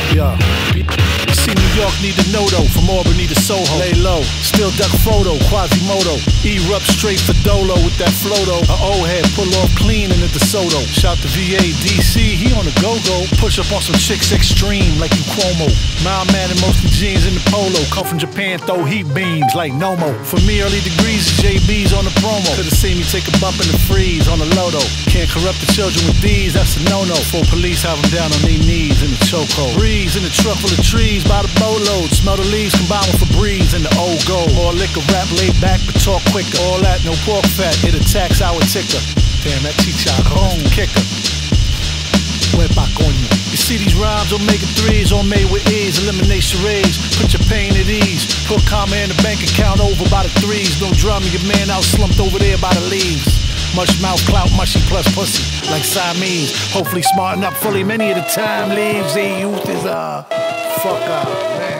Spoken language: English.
Yeah. See New York need to know though, from Albany to Soho. Lay low, still duck photo, Quasimodo. Erupt straight for Dolo with that floto. A old head pull off clean in the DeSoto. Shout to VA, DC, he on the go-go. Push up on some chicks extreme like you Cuomo. Mild man and mostly jeans in the polo. Come from Japan, throw heat beams like Nomo. For me, early degrees is JB's on the promo. Could've seen me take a bump in the freeze on the Loto. Can't corrupt the children with these, that's a no-no. For police have them down on their knees in the chokehold. Breeze in the truck full of trees by the boatload. Smell the leaves combined with Febreze and the old gold. All liquor rap laid back but talk quicker. All that no pork fat, it attacks our ticker. Damn, that chicharrón kicker. Wet back on you. You see these rhymes Omega 3s all made with ease. Eliminate charades, put your pain at ease. Put karma in the bank account over by the threes. Don't drama your man out slumped over there by the leaves. Much mouth clout, mushy plus pussy, like Siamese. Hopefully smarten up fully, many of the time leaves. The youth is fuck out, man.